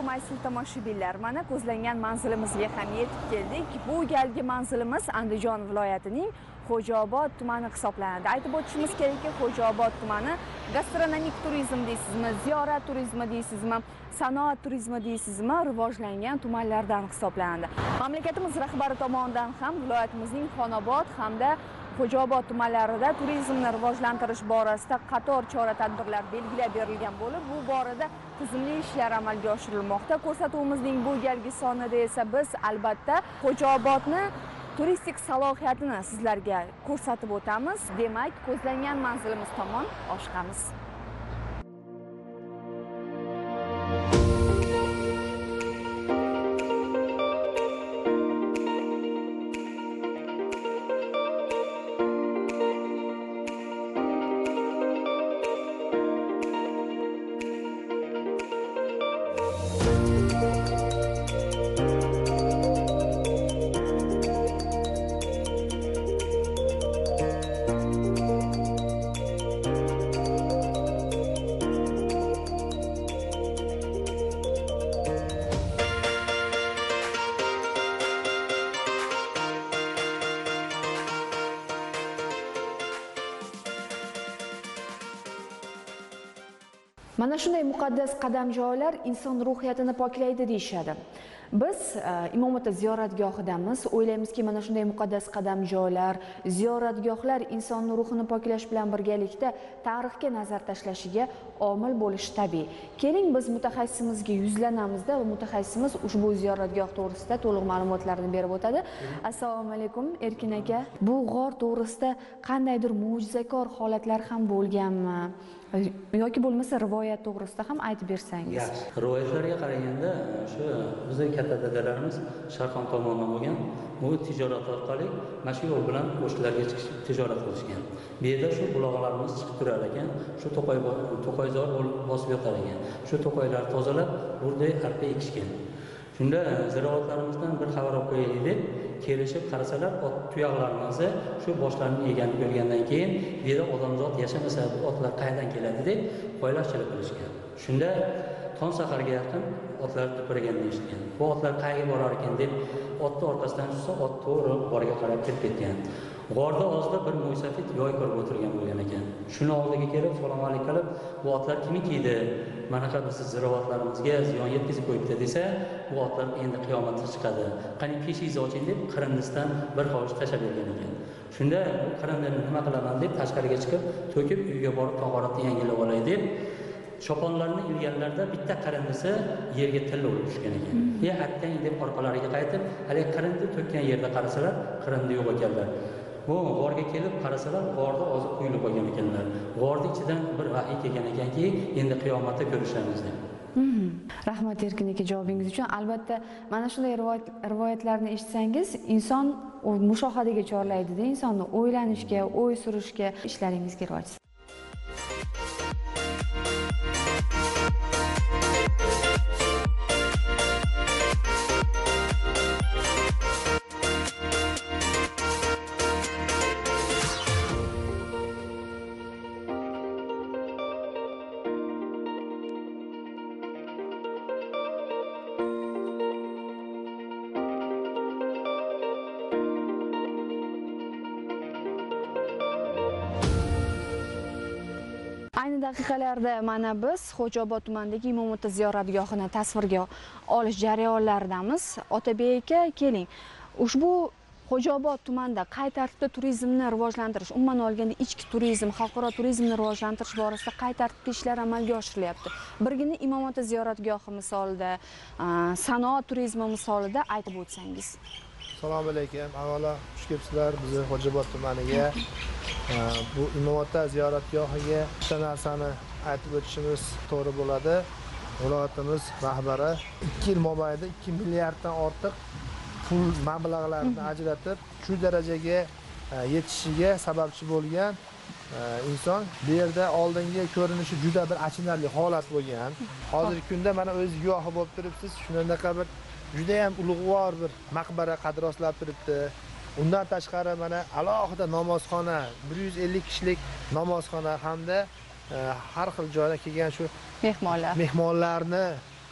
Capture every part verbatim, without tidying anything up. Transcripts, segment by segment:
alaykum aziz tomoshabinlar. Mana ko'zlangan manzilimizga ham yetib keldik. Bu galgi manzilimiz Andijon viloyatining Xo'jaobod tumani hisoblanadi. Aytib o'tishimiz kerakki, Xo'jaobod tumani gastronomik turizm deysizmi, ziyorat turizmi deysizmi, sanoat turizmi deysizmi, rivojlangan tumanlardan hisoblanadi. Mamlakatimiz rahbari tomonidan ham viloyatimizning Xonobod hamda Xo'jaobod tumanlarida turizmni rivojlantirish borasida qator chora-tadbirlar belgilab berilgan bo'lib, bu borada tizimli ishlar amalga oshirilmoqda. Ko'rsatuvimizning bu galgi sonida esa biz albatta Xo'jaobodni turistik salohiyatini sizlarga ko'rsatib o'tamiz. Demak, ko'zlangan manzilimiz tomon oshiqamiz. Mana shunday muqaddas qadamjolar inson ruhiyatini poklaydi deyishadi. Biz Imom-ota ziyoratgohidamiz. O'ylaymizki, mana shunday muqaddas qadamjolar, ziyoratgohlar insonning ruhini poklash bilan birgalikda tarixga nazar tashlashiga omil bo'lishi tabiiy. Keling, biz mutaxassisimizga yuzlanamizda va mutaxassisimiz ushbu ziyoratgoh to'g'risida to'liq ma'lumotlarni berib o'tadi. Assalomu alaykum, Erkin aka. Bu g'or to'g'risida qandaydir mo'jizakor holatlar ham bo'lganmi? yoki bo'lmasa rivoyat to'g'risida ham aytib bersangiz. Yaxshi. Rivoyatlarga qaraganda, shu bizning katta dadalarimiz Sharqon tomondan bo'lgan, bu tijorat orqali mana shu yo'l bilan qo'shnilarga chiqib tijorat qilishgan. Bu yerda shu buloqlarimiz chiqib turar ekan, shu to'qoy to'qoyzor bosib yotar ekan. Shu to'qoylarni tozalab, burada arpa ekishgan. Shunda ziroatlarimizdan bir xabar olib qo'yaylik deb kelishib qarasalar, ot tuyoqlarimizni shu boshlarini yeganini ko'rgandan keyin bu yerda odamzod yashamasa, bu otlar qayerdan keladi deb qo'ylarchilik qilishgan. Shunda tong saharga yaqin otlar tupuraganini eshitgan. Bu otlar qayerga borar ekan deb otni orqasidan tushsa, ot to'g'ri borga qarab ketib ketgan. G'orda ozda bir mo'ysafid yoy ko'rib o'tirgan bo'lgan ekan. Shuni oldiga kelib, salom alaykum qilib, bu otlar kimniki edi? Manaqa biz ziroatlarimizga ziyon yetkazib qo'yibdi desa, bu otlar endi qiyomatga chiqadi. Qani peshingizni oching deb qirindisdan bir hovuch tashlab bergan ekan. Shunda bu qirindini nima qilaman deb tashqariga chiqib, to'kib uyga borib tahoratni yangilab olay deb choponlarni ilganlarda bitta qirindisi yerga tilla urib tushgan ekan. Ya attang deb orqalariga qaytib, hali qirindi to'kkan yerda qarasalar, qirindi yo'q ekanlar. Bu g'orga kelib qarasalar, g'orda oziq quyilib qolgan ekanlar. G'orning ichidan bir vahiy kelgan ekanki, endi qiyomatda ko'rishamiz deb. Rahmat Erkin aka javobingiz uchun. Albatta, mana shunday rivoyatlarni eshitsangiz, inson mushohadaga chorlaydi-da, insonni o'ylanishga, o'y surishga, ishlaringizga rivoj. Ayni daqiqalarda mana biz Xo'jaobod tumanidagi Imom-ota ziyoratgohini tasvirga olish jarayonlaridamiz. Otabek aka, keling. Ushbu Xo'jaobod tumanida qay tartibda turizmni rivojlantirish, umuman olganda ichki turizm, xalqaro turizmni rivojlantirish borasida qay tartibda ishlar amalga oshirilyapti? Birgina Imom-ota ziyoratgohi misolida, sanoat turizmi misolida aytib o'tsangiz. Assalomu alaykum. Avvalo xush kelibsizlar bizni Xo'jaobod tumaniga. Bu Imom-ota ziyoratgohiga bitta narsani aytib o'tishimiz to'g'ri bo'ladi. Viloyatimiz rahbari ikki yil mobaynida ikki milliarddan ortiq pul mablag'larni ajratib, shu darajaga yetishiga sababchi bo'lgan inson. Bu yerda oldingi ko'rinishi juda bir achinarli holat bo'lgan. Hozirgi kunda mana o'zingiz guvohi bo'lib turibsiz. Shunaqa bir juda ham ulug'vor bir maqbara qad rostlab turibdi. Undan tashqari mana alohida namozxona, bir yuz ellik kishilik namozxona hamda har xil joydan kelgan shu mehmonlar mehmonlarni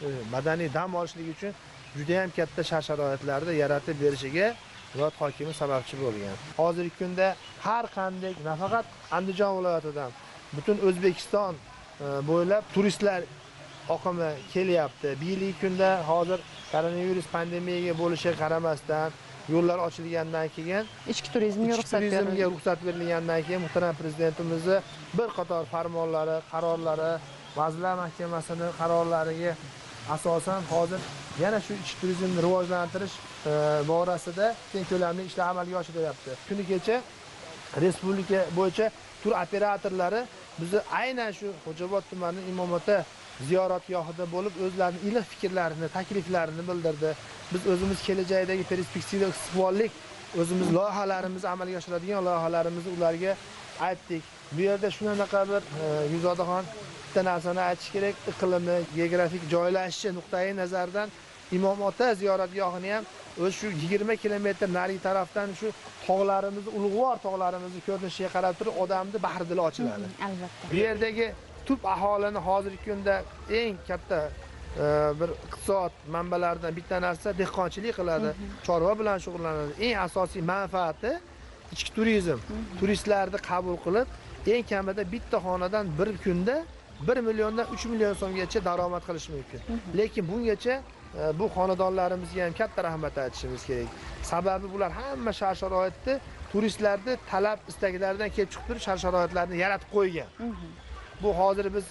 madaniy dam olishlik uchun juda ham katta shart-sharoitlarni yaratib berishiga viloyat hokimi sababchi bo'lgan. Hozirgi kunda har qanday nafaqat Andijon viloyatidan butun O'zbekiston bo'ylab turistlar oqimi kelyapti. Bu yilgi kunda hozir koronavirus pandemiyaga bo'lishiga qaramasdan yo'llar ochilgandan keyin ichki turizmga ruxsat berilgan. Turizmga ruxsat berilgandan keyin muhtaram prezidentimizni bir qator farmonlari, qarorlari, Vazirlar Mahkamasining qarorlariga asosan hozir yana shu ichki turizmni rivojlantirish borasida keng ko'lamli ishlar amalga oshirilyapti. Kuni kecha respublika bo'yicha tur operatorlari bizni aynan shu Xo'jaobod tumanining Imom-Ota ziyoratgohida bo'lib o'zlarining iliq fikrlarini, takliflarini bildirdi. Biz o'zimiz kelajakdagi perspektiva istiqbollik o'zimiz loyihalarimizni amalga oshiradigan loyihalarimizni ularga aytdik. Bu yerda shunaqa bir Yuzodaxon bitta narsani aytish kerak, iqlimi, geografik joylashishi nuqtai nazardan Imom-Ota ziyoratgohini ham o'z shu yigirma kilometr nari tarafdan shu tog'larimiz, ulug'vor tog'larimizni ko'rinishiga qarab turib odamni bahri dili ochiladi. Albatta. Bu yerdagi tub aholini hozirgi kunda eng katta bir iqtisod manbalaridan bitta narsa dehqonchilik qiladi, chorva bilan shug'ullanadi. Eng asosiy manfaati ichki turizm. Turistlarni qabul qilib, eng kamida bitta xonadan bir kunda bir milliondan uch million so'mgacha daromad qilish mumkin. Lekin bungacha bu xonadonlarimizga ham katta rahmat aytishimiz kerak. Sababi bular hamma shart-sharoitni turistlarni talab istaklaridan kelib chiqib turib shart-sharoitlarni yaratib qo'ygan. Bu hozir biz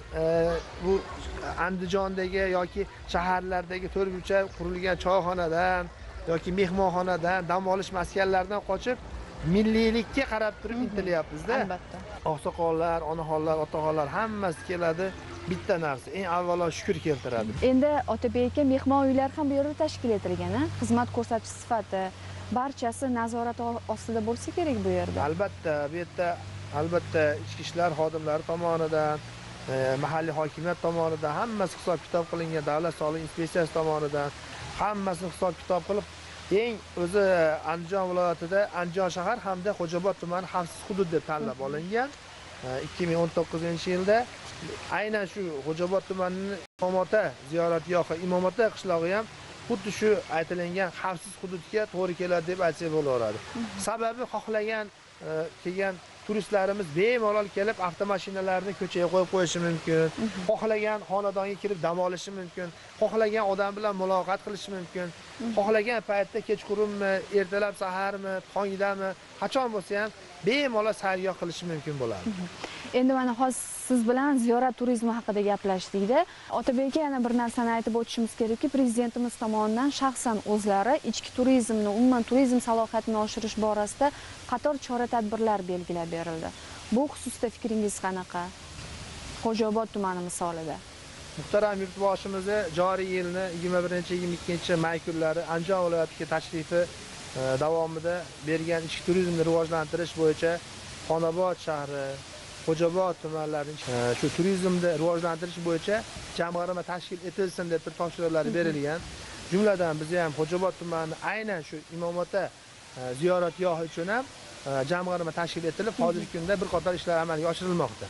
bu Andijondagi yoki shaharlardagi to'rtburchak qurilgan choyxonadan yoki mehmonxonadan, dam olish maskanlaridan qochib milliylikka qarab turib intilyapmiz-da. Albatta. Oqsoqollar, onaxonlar, otaxonlar hammasi keladi. Bitta narsa, eng avvalo shukr keltiradi. Endi Otabek aka, mehmon uylar ham bu yerda tashkil etilgan, a? Xizmat ko'rsatish sifati barchasi nazorat ostida bo'lsa kerak bu yerda. Albatta, bu yerda albatta ichki ishlar xodimlari tomonidan, mahalliy hokimiyat tomonidan hammasi hisob-kitob qilingan, davlat soliq inspeksiyasi tomonidan hammasini hisob-kitob qilib, eng o'zi Andijon viloyatida Andijon shahar hamda Xo'jaobod tumani xavfsiz hudud deb tanlab olingan. ikki ming o'n to'qqizinchi yilda aynan shu Xo'jaobod tumanining Imom-Ota ziyoratgohi, Imom-Ota qishlog'i ham xuddi shu aytilgan xavfsiz hududga to'g'ri keladi deb aytsak bo'laveradi. Sababi xohlagan kelgan turistlarimiz bemalol kelib avtomashinalarni ko'chaga qo'yib qo'yishi mumkin. Xohlagan xonadonga kirib dam olishi mumkin. Xohlagan odam bilan muloqot qilishi mumkin. Xohlagan paytda kechqurunmi, ertalab saharmi, tongdami, qachon bo'lsa ham bemalol sayrgoh qilishi mumkin bo'ladi. Endi mana hozir siz bilan ziyorat turizmi haqida gaplashdik-da. Otabek aka, yana bir narsani aytib o'tishimiz kerakki, prezidentimiz tomonidan shaxsan o'zlari ichki turizmni, umuman turizm salohiyatini oshirish borasida qator chora-tadbirlar belgilab berildi. Bu xususda fikringiz qanaqa? Xo'jaobod tumani misolida. Muhtaram yurtboshimizni joriy yilni yigirma birinchi yigirma ikkinchi may kunlari Andijon viloyatiga tashrifi davomida bergan ichki turizmni rivojlantirish bo'yicha Xonobod shahri, Xo'jaobod tumanlarining shu turizmni rivojlantirish bo'yicha jamg'arma tashkil etilsin deb topshiriqlar berilgan. Jumladan biz ham Xo'jaobod tumani aynan shu Imom-Ota ziyoratgohi uchun ham jamg'arma tashkil etilib, hozirgi kunda bir qator ishlar amalga oshirilmoqda.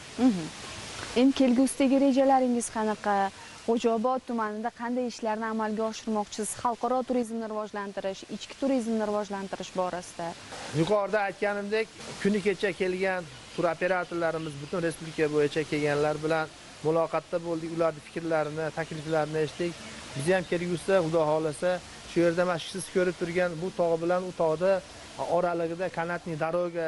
Endi kelgusidagi rejalaringiz qanaqa? Xo'jaobod tumanida qanday ishlarni amalga oshirmoqchisiz? Xalqaro turizmni rivojlantirish, ichki turizmni rivojlantirish borasida. Yuqorida aytganimdek, kuni kecha kelgan tur operatorlarimiz butun respublika bo'yicha kelganlar bilan muloqotda bo'ldik, ularning fikrlarini, takliflarini eshitdik. Biz ham kelgusida Xudo xolasa shu yerda mana siz ko'rib turgan bu tog' bilan u tog'da oralig'ida kanatning daroga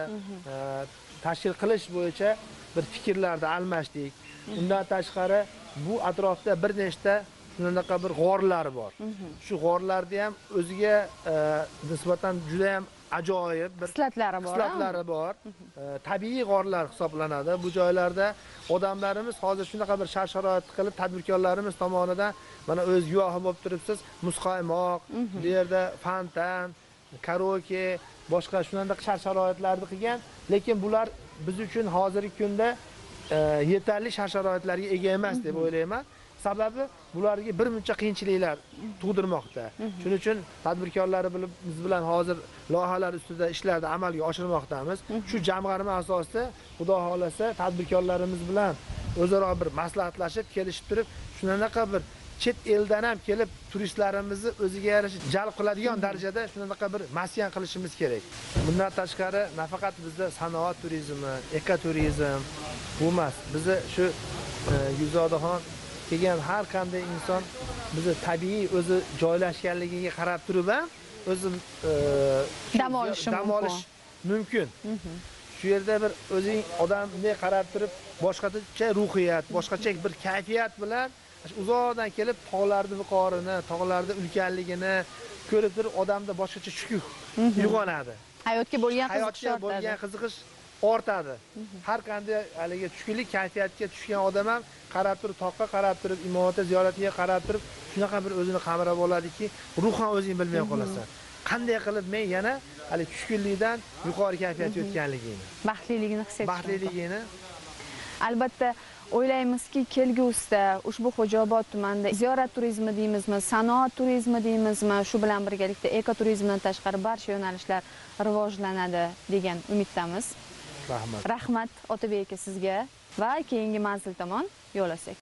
tashkil qilish bo'yicha bir fikrlarni almashdik. Undan tashqari bu atrofda bir nechta shunaqa bir g'orlar bor. Shu g'orlarda ham o'ziga nisbatan juda ham ajoyib bir xislatlari bor. Xislatlari bor. Tabiiy g'orlar hisoblanadi. Bu joylarda odamlarimiz hozir shunaqa bir shart-sharoit qilib, tadbirkorlarimiz tomonidan mana o'z guvohi bo'lib turibsiz, muzqaymoq, bu yerda fontan, karaoke, boshqa shunaqa shart-sharoitlarni qilgan, lekin bular biz uchun hozirgi kunda yetarli shart-sharoitlarga ega emas deb o'ylayman. Sababi bularga bir muncha qiyinchiliklar tug'dirmoqda. Shuning uchun tadbirkorlarimiz bilan hozir loyihalar ustida ishlarni amalga oshirmoqdamiz. Shu jamg'arma asosida Xudo xolasa tadbirkorlarimiz bilan o'zaro bir maslahatlashib, kelishib turib, shunaqa bir chet eldan ham kelib turistlarimizni o'ziga yarasha jalb qiladigan darajada shunaqa bir maskan qilishimiz kerak. Bundan tashqari nafaqat bizda sanoat turizmi, ekoturizm bu emas. Bizni shu Yuzodaxon kelgan har qanday inson bizni tabiiy o'zi joylashganligiga qarab turib ham o'zi dam olishi mumkin. Shu yerda bir o'zing odamga qarab turib boshqacha ruhiyat, boshqacha bir kayfiyat bilan uzoqdan kelib tog'larning viqorini, tog'larning ulkanligini ko'rib turib odamda boshqacha shukuh uyg'onadi. Hayotga bo'lgan qiziqish Hayotga bo'lgan qiziqish ortadi. Har qanday haligi tushkunlik kayfiyatga tushgan odam ham qarab turib, toqqa qarab turib, imoratga ziyoratiga qarab turib, shunaqa bir o'zini qamrab oladiki, ruhan o'zing bilmay qolasan. Qanday qilib men yana hali tushkunlikdan yuqori kayfiyatga o'tganligini, baxtliligini his etish. Baxtliligini. Albatta o'ylaymizki, kelgusida ushbu Xo'jaobod tumanida ziyorat turizmi deymizmi, sanoat turizmi deymizmi, shu bilan birgalikda ekoturizmdan tashqari barcha yo'nalishlar rivojlanadi degan umiddamiz. Rahmat. Rahmat Otabek aka sizga va keyingi manzil tomon yo'l olsak.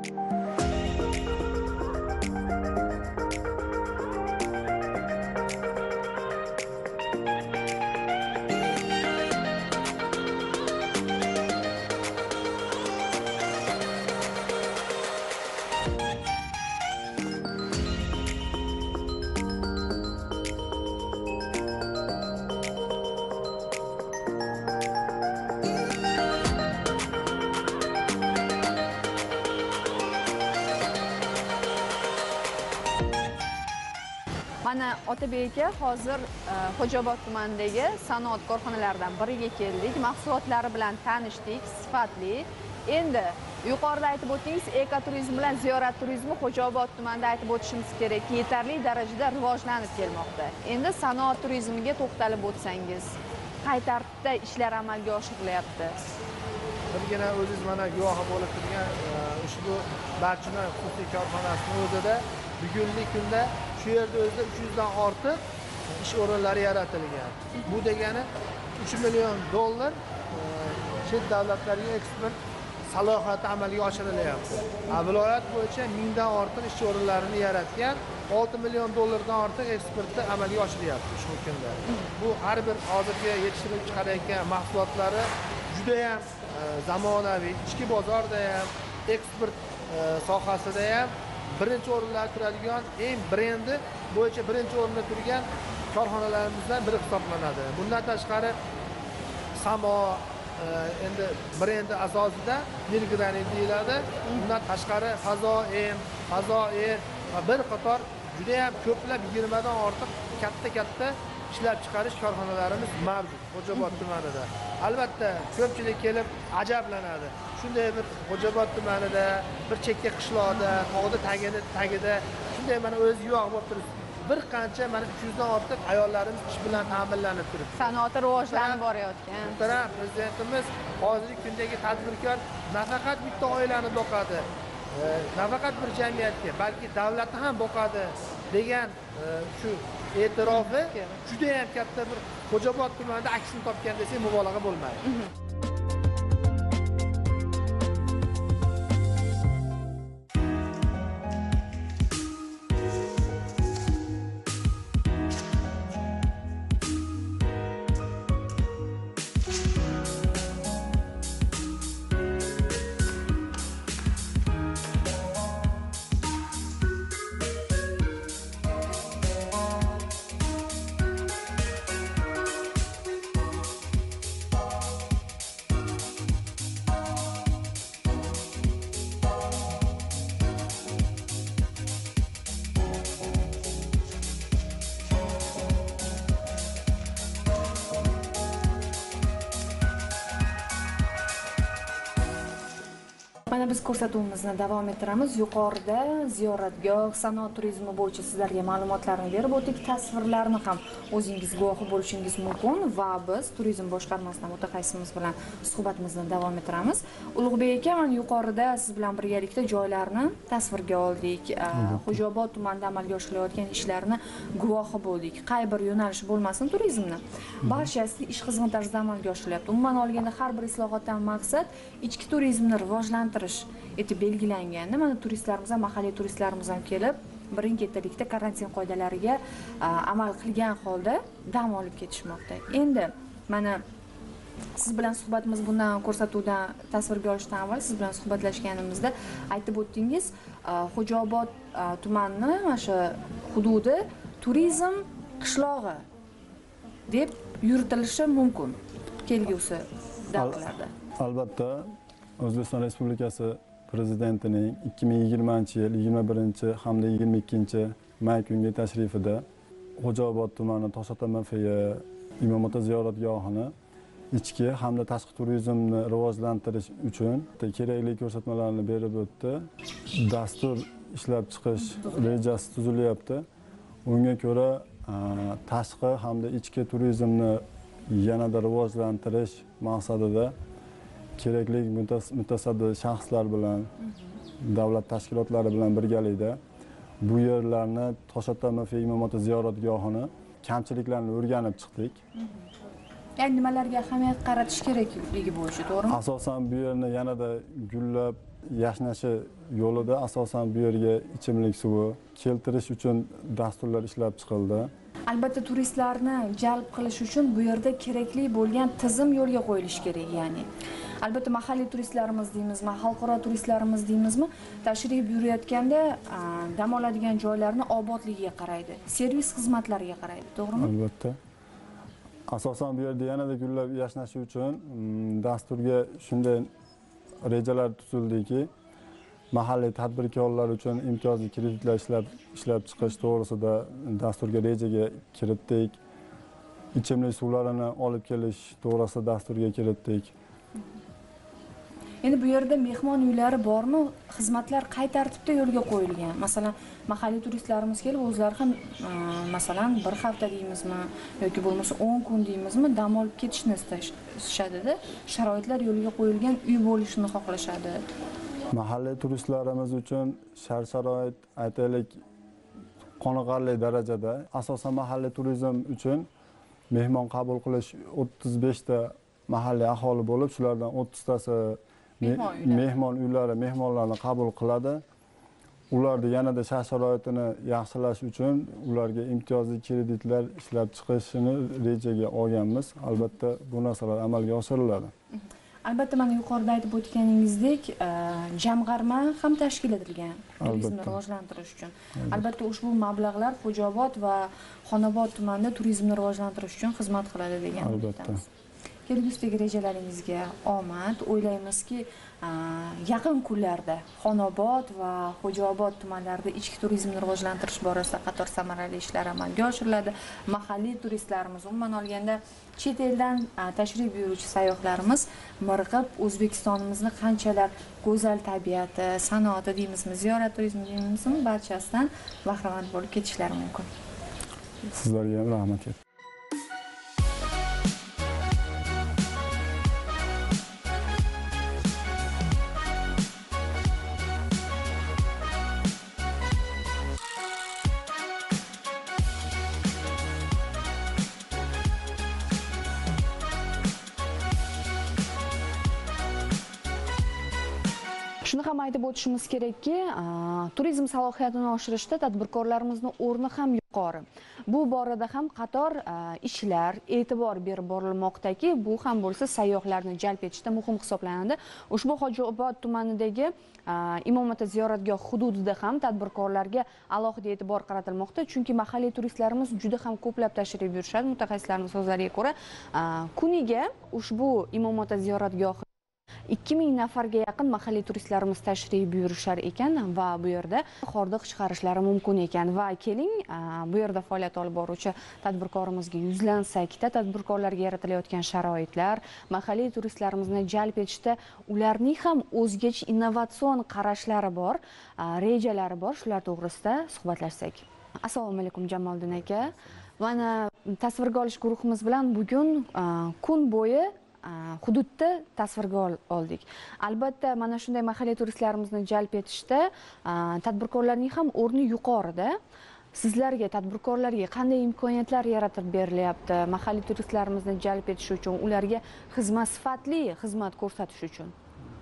Mana Otabek aka hozir Xo'jaobod tumanidagi sanoat korxonalaridan biriga keldik. Mahsulotlari bilan tanishdik, sifatli. Endi yuqorida aytib o'tdingiz, ekoturizm bilan ziyorat turizmi Xo'jaobod tumanida aytib o'tishimiz kerakki, yetarli darajada rivojlanib kelmoqda. Endi sanoat turizmiga to'xtalib o'tsangiz, qay tartibda ishlar amalga oshirilyapti? Birgina o'zingiz mana guvohi bo'lib turgan ushbu Barchinoy xususiy korxonasining o'zida bugungi kunda shu yerda o'zida uch yuz dan ortiq ish o'rinlari yaratilgan. Bu degani uch million dollar chet davlatlarga eksport salohiyati amalga oshirilyapti. Viloyat bo'yicha ming dan ortiq ish o'rinlarini yaratgan, olti million dollardan ortiq eksportni amalga oshiryapti shu kunda. Bu har bir hozirgi yetishtirib chiqarayotgan mahsulotlari juda ham zamonaviy, ichki bozorda ham, eksport sohasida ham birinchi o'rinlarda turadigan, eng brendi bo'yicha birinchi o'rinda turgan korxonalarimizdan biri hisoblanadi. Bundan tashqari Samo endi brendi asosida Milgranit deyiladi. Bundan tashqari Fazoem, Fazoer va bir qator juda ham ko'plab yigirma dan ortiq katta-katta ishlab chiqarish korxonalarimiz mavjud Xo'jaobod tumanida. Albatta, ko'pchilik kelib ajablanadi. Shunday bir Xo'jaobod tumanida, bir chekka qishloqda, tog'da tagida, tagida shunday mana o'zi yo'q bo'lib turibdi. Bir qancha mana uch yuz dan ortiq ayollarimiz ish bilan ta'minlanib turibdi. Sanoati rivojlanib borayotgan. Muhtaram prezidentimiz hozirgi kundagi tadbirkor nafaqat bitta oilani boqadi, nafaqat bir jamiyatga, balki davlatni ham boqadi degan shu e'tirofi juda ham katta bir Xo'jaobod tumanida aksini topgan desak mubolag'a bo'lmaydi. Mana biz ko'rsatuvimizni davom ettiramiz. Yuqorida ziyoratgoh, sanoat turizmi bo'yicha sizlarga ma'lumotlarni berib o'tdik. Tasvirlarni ham o'zingiz guvohi bo'lishingiz mumkin va biz turizm boshqarmasidan mutaxassisimiz bilan suhbatimizni davom ettiramiz. Ulug'bek aka, mana yuqorida siz bilan birgalikda joylarni tasvirga oldik. Xo'jaobod tumanida amalga oshirilayotgan ishlarni guvohi bo'ldik. Qay bir yo'nalish bo'lmasin turizmni, barchasi ish qizg'in tarzda amalga oshirilyapti. Umuman olganda har bir islohotdan maqsad ichki turizmni rivojlantirish rivojlantirish etib belgilanganda mana turistlarimiz ham mahalliy turistlarimiz ham kelib birin-ketinlikda karantin qoidalariga amal qilgan holda dam olib ketishmoqda. Endi mana siz bilan suhbatimiz bundan ko'rsatuvdan tasvirga olishdan avval siz bilan suhbatlashganimizda aytib o'tdingiz, Xo'jaobod tumani mana shu hududi turizm qishlog'i deb yuritilishi mumkin kelgusi davrlarda. Albatta, O'zbekiston Respublikasi Prezidentining ikki ming yigirmanchi yil yigirma birinchi hamda yigirma ikkinchi may kungi tashrifida Xo'jaobod tumani Toshota Mafiya Imom-ota ziyoratgohini ichki hamda tashqi turizmni rivojlantirish uchun kerakli ko'rsatmalarni berib o'tdi. Dastur ishlab chiqish rejasi tuzilyapti. Unga ko'ra tashqi hamda ichki turizmni yanada rivojlantirish maqsadida kerakli mutasaddi shaxslar bilan, davlat tashkilotlari bilan birgalikda bu yerlarni Toshota Mafiya Imom-ota ziyoratgohini kamchiliklarni o'rganib chiqdik. Ya'ni nimalarga ahamiyat qaratish kerakligi bo'yicha, to'g'rimi? Asosan bu yerni yanada gullab yashnashi yo'lida asosan bu yerga ichimlik suvi keltirish uchun dasturlar ishlab chiqildi. Albatta turistlarni jalb qilish uchun bu yerda kerakli bo'lgan tizim yo'lga qo'yilishi kerak, ya'ni. Albatta mahalliy turistlarimiz deymizmi, xalqaro turistlarimiz deymizmi, tashrif buyurayotganda dam oladigan joylarni obodligiga qaraydi, servis xizmatlariga qaraydi, to'g'rimi? Albatta. Asosan bu yerda yanada gullab yashnashi uchun dasturga shunday rejalar tuzildiki, mahalliy tadbirkorlar uchun imtiyozli kreditlar ishlab ishlab chiqish to'g'risida dasturga rejaga kiritdik. Ichimlik suvlarini olib kelish to'g'risida dasturga kiritdik. Endi bu yerda mehmon uylari bormi? Xizmatlar qay tartibda yo'lga qo'yilgan? Masalan, mahalliy turistlarimiz kelib o'zlari ham masalan bir hafta deymizmi yoki bo'lmasa o'n kun deymizmi dam olib ketishni istashadi-da, sharoitlar yo'lga qo'yilgan uy bo'lishini xohlashadi. Mahalliy turistlarimiz uchun shart-sharoit aytaylik qoniqarli darajada. Asosan mahalliy turizm uchun mehmon qabul qilish o'ttiz besh ta mahalliy aholi bo'lib, shulardan o'ttiz tasi mehmon uylari mehmonlarni qabul qiladi. Ularni yanada shart-sharoitini yaxshilash uchun ularga imtiyozli kreditlar ishlab chiqishini rejaga olganmiz. Albatta bu narsalar amalga oshiriladi. Albatta mana yuqorida aytib o'tganingizdek, jamg'arma ham tashkil etilgan turizmni rivojlantirish uchun. Albatta ushbu mablag'lar Xo'jaobod va Xonobod tumanida turizmni rivojlantirish uchun xizmat qiladi degan umidamiz. Kelgusidagi rejalaringizga omad. O'ylaymizki, yaqin kunlarda Xonobod va Xo'jaobod tumanlarida ichki turizmni rivojlantirish borasida qator samarali ishlar amalga oshiriladi. Mahalliy turistlarimiz, umuman olganda chet eldan tashrif buyuruvchi sayyohlarimiz mirg'ib O'zbekistonimizni qanchalar go'zal tabiati, sanoati deymizmi, ziyorat turizmi deymizmi, barchasidan bahramand bo'lib ketishlari mumkin. Sizlarga ham rahmat. Shuni ham aytib o'tishimiz kerakki, turizm salohiyatini oshirishda tadbirkorlarimizning o'rni ham yuqori. Bu borada ham qator ishlar, e'tibor berib borilmoqdaki, bu ham bo'lsa sayyohlarni jalb etishda muhim hisoblanadi. Ushbu Xo'jaobod tumanidagi Imom-ota ziyoratgoh hududida ham tadbirkorlarga alohida e'tibor qaratilmoqda, chunki mahalliy turistlarimiz juda ham ko'plab tashrif buyurishadi. Mutaxassislarning so'zlariga ko'ra, kuniga ushbu Imom-ota ziyoratgohi ikki ming nafarga yaqin mahalliy turistlarimiz tashrif buyurishar ekan va bu yerda hordiq chiqarishlari mumkin ekan. Va keling, bu yerda faoliyat olib boruvchi tadbirkorimizga yuzlansakda, tadbirkorlarga yaratilayotgan sharoitlar, mahalliy turistlarimizni jalb etishda ularning ham o'zgacha innovatsion qarashlari bor, rejalari bor, shular to'g'risida suhbatlashsak. Assalomu alaykum Jamoliddin aka. Mana tasvirga olish guruhimiz bilan bugun kun bo'yi hududda tasvirga oldik. Albatta mana shunday mahalliy turistlarimizni jalb etishda tadbirkorlarning ham o'rni yuqorida. Sizlarga, tadbirkorlarga qanday imkoniyatlar yaratib berilyapti mahalliy turistlarimizni jalb etish uchun, ularga xizmat sifatli xizmat ko'rsatish uchun?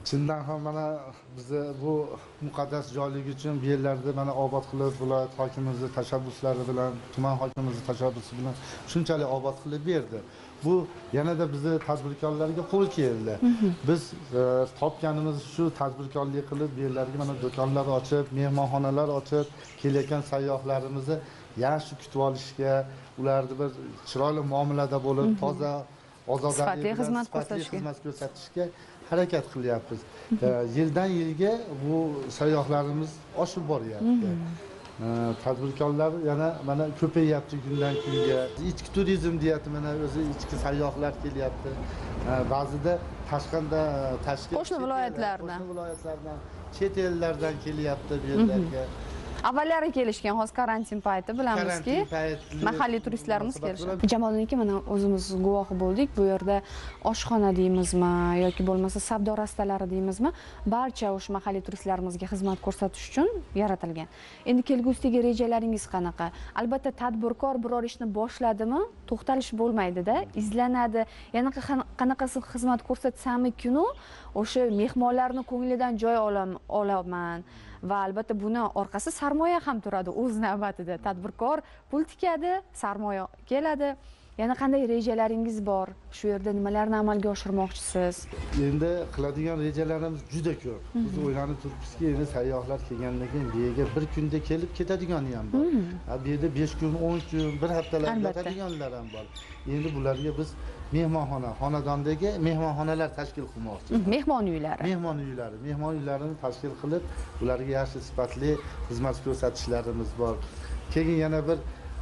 Chindan ham mana bizni bu muqaddas joyligi uchun bu yerlarda mana obod qilib, viloyat hokimimizning tashabbuslari bilan, tuman hokimimizning tashabbusi bilan shunchalik obod qilib berdi. Bu yanada bizni tadbirkorlarga qo'l keldi. Biz e, topganimiz shu tadbirkorlik qilib, bu yerlarga mana do'konlar ochib, mehmonxonalar ochib, kelayotgan sayyohlarimizni yaxshi kutib olishga, ularni bir chiroyli muomalada bo'lib, toza, ozodalik bilan xizmat sifatli xizmat ko'rsatishga harakat qilyapmiz. Yildan yilga bu sayyohlarimiz oshib boryapti. Tadbirkorlar yana mana ko'payyapti kundan kunga. Ichki turizm deyapti, mana o'zi ichki sayyohlar kelyapti. Ba'zida tashqanda tashkil qo'shni viloyatlardan, qo'shni viloyatlardan, chet ellardan kelyapti bu yerlarga. Avvallari kelishgan, hozir karantin payti bilamizki, mahalliy turistlarimiz kelishadi. Jamoliddin aka, mana o'zimiz guvohi bo'ldik. Bu yerda oshxona deymizmi yoki bo'lmasa savdo rastalari deymizmi, barcha o'sha mahalliy turistlarimizga xizmat ko'rsatish uchun yaratilgan. Endi kelgusidagi rejalaringiz qanaqa? Albatta, tadbirkor biror ishni boshladimi, to'xtalish bo'lmaydi-da, izlanadi. Yana qanaqasi xizmat ko'rsatsam-kunu, o'sha mehmonlarning ko'nglidan joy olaman. Va albatta buni orqasi sarmoya ham turadi o'z navbatida. Tadbirkor pul tikadi, sarmoya keladi. Yana qanday rejalaringiz bor? Shu yerda nimalarni amalga oshirmoqchisiz? Endi qiladigan rejalarimiz juda ko'p. Biz o'ylanib turibmizki, endi sayyohlar kelgandan keyin bu yerga bir kunda kelib ketadigani ham bor. Bu yerda besh kun, o'n kun, bir haftalab yotadiganlar ham bor. Endi bularga biz mehmonxona, xonadondagi mehmonxonalar tashkil qilmoqchimiz. Mehmon uylari. Mehmon uylari, mehmon uylarini tashkil qilib, ularga yaxshi sifatli xizmat ko'rsatishlarimiz bor. Keyin yana bir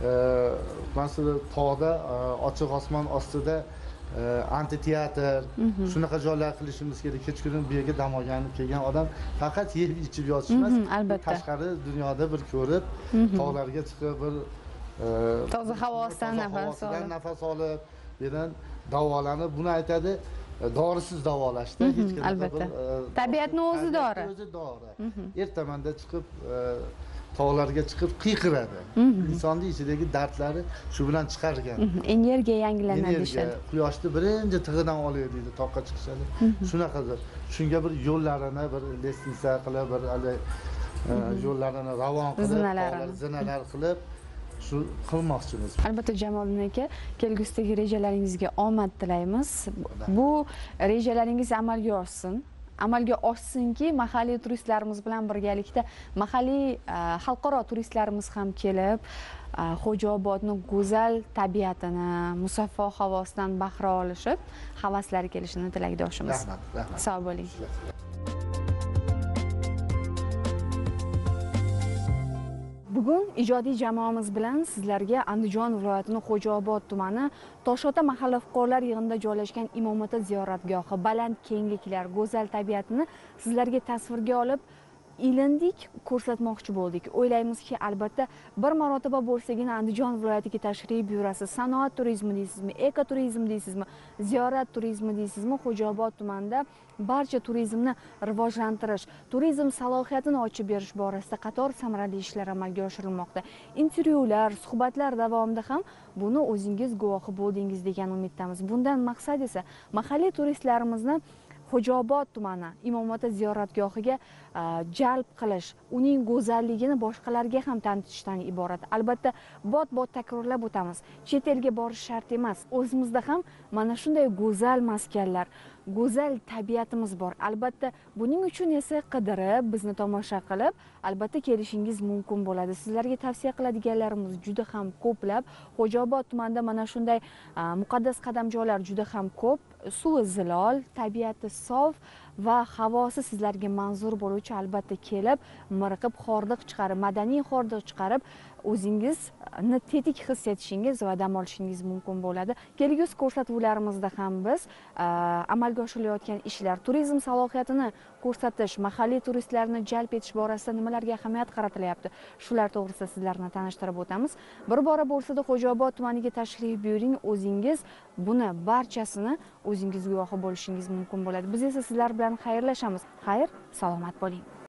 masalan tog'da ochiq osmon ostida amfiteatr, shunaqa joylar qilishimiz kerak. Kechqurun bu yerga dam olgan kelgan odam faqat yeb ichib yotish emas, tashqari dunyoda bir ko'rib, tog'larga chiqib bir toza havosidan nafas olib, nafas olib, bu yerdan davolanib, buni aytadi, dorisiz davolashda hech qanaqa albatta. Tabiatni o'zi dori. O'zi dori. Ertamanda chiqib tog'larga chiqib qiyqiradi. Insonning ichidagi dardlari shu bilan chiqargan. Energiya yangilanadi deyishadi. Quyoshni birinchi tig'idan oladi deydi, toqqa chiqishadi. Shunaqadir. Shunga bir yo'llarini bir lestnitsa qilib, bir yo'llarini ravon qilib, zinalar qilib shu qilmoqchimiz. Albatta Jamoliddin aka, kelgusidagi rejalaringizga omad tilaymiz. Bu rejalaringiz amalga oshsin. Amalga oshsinki, mahalliy turistlarimiz bilan birgalikda mahalliy xalqaro turistlarimiz ham kelib, Xo'jaobodning go'zal tabiatini, musaffo havosidan bahra olishib, havaslari kelishini tilakdoshimiz. Rahmat, rahmat. Sog' bo'ling. Bugun ijodiy jamoamiz bilan sizlarga Andijon viloyatining Xo'jaobod tumani Toshota mahalla fuqarolar yig'inida joylashgan Imom-ota ziyoratgohi, baland kengliklar, go'zal tabiatini sizlarga tasvirga olib ilindik, ko'rsatmoqchi bo'ldik. O'ylaymizki, albatta bir marotaba bo'lsagina Andijon viloyatiga tashrif buyurasiz. Sanoat turizmi deysizmi, ekoturizm deysizmi, ziyorat turizmi deysizmi, Xo'jaobod tumanida barcha turizmni rivojlantirish, turizm salohiyatini ochib berish borasida qator samarali ishlar amalga oshirilmoqda. Intervyular, suhbatlar davomida ham buni o'zingiz guvohi bo'ldingiz degan umiddamiz. Bundan maqsad esa mahalliy turistlarimizni Xo'jaobod tumani Imom-ota ziyoratgohiga jalb qilish, uning go'zalligini boshqalarga ham tanitishdan iborat. Albatta, bot-bot takrorlab o'tamiz. Chet elga borish shart emas. O'zimizda ham mana shunday go'zal maskanlar, go'zal tabiatimiz bor. Albatta, buning uchun esa qidirib, bizni tomosha qilib, albatta kelishingiz mumkin bo'ladi. Sizlarga tavsiya qiladiganlarimiz juda ham ko'plab. Xo'jaobod tumanida mana shunday muqaddas qadamjolar juda ham ko'p. Suvi zilol, tabiati sof va havosi sizlarga manzur bo'luvchi, albatta kelib, miriqib, hordiq chiqarib, madaniy hordiq chiqarib, o'zingizni tetik his etishingiz va dam olishingiz mumkin bo'ladi. Kelgusi ko'rsatuvlarimizda ham biz amalga oshirilayotgan ishlar, turizm salohiyatini ko'rsatish, mahalliy turistlarni jalb etish borasida nimalarga ahamiyat qaratilyapti, shular to'g'risida sizlarni tanishtirib o'tamiz. Bir bora bo'lsa-da Xo'jaobod tumaniga tashrif buyuring, o'zingiz buni barchasini o'zingiz guvohi bo'lishingiz mumkin bo'ladi. Biz esa sizlar bilan xayrlashamiz. Xayr, salomat bo'ling.